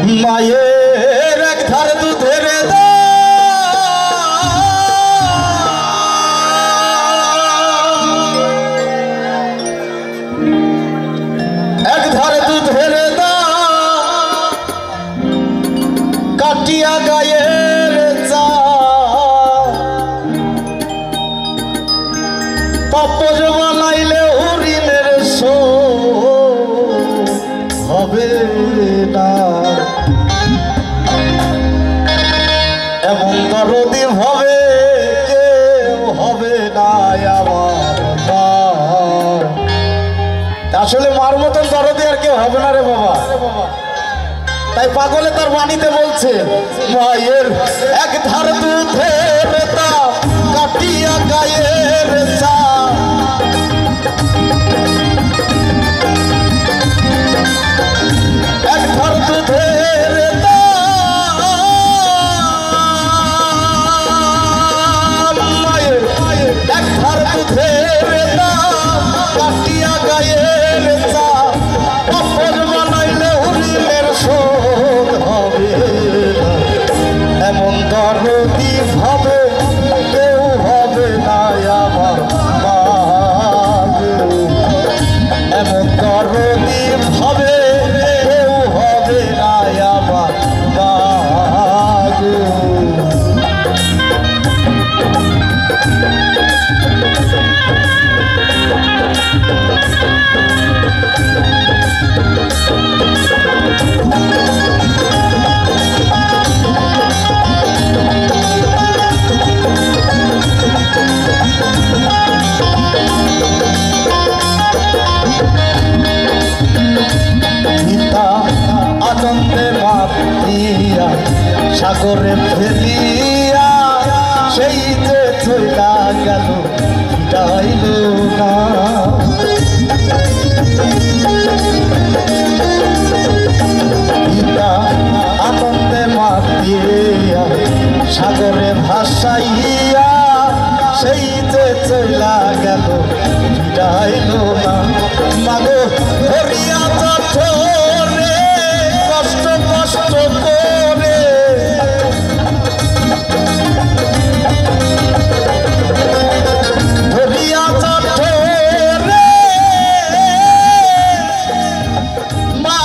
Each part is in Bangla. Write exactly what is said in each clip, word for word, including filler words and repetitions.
মায়ের এক ধার দুধের এক ধার দুধের কাটিয়া গায়ের চা পাপজ বানাইলে হরিণের শো হবে না এমন দরদি হবে কেউ হবে না আমার আসলে মার মতন দরদি আর কেউ হবে না রে বাবা তাই পাগলে তার বাণীতে বলছে মায়ের এক ধার দুধের দাম কাটিয়া গায়ের চা এক ধার দুধের দাম মায়ের এক ধার দুধের দাম কাটিয়া গায়ের চা পাপড় বানাইলে হরিণের শোধ হবে এমন দরদি ভাবে কেউ হবে না আমার মা এমন দরদি ভাবে কেউ হবে না আমার মা আনন্দে মাতিয়া সাগরে ফেলিয়া সেই যে চইলা গেল যাইল না আনন্দে মাতিয়া সাগরে ভাসাইয়া সেই যে চইলা গেল যাইল না মাগো ধরিয়া চলে কষ্ট কষ্ট করে ধরিয়া চলে মা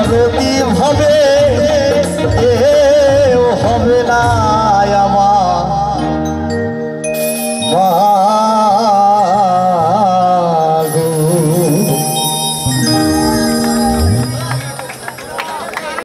দরদি ভাবে এ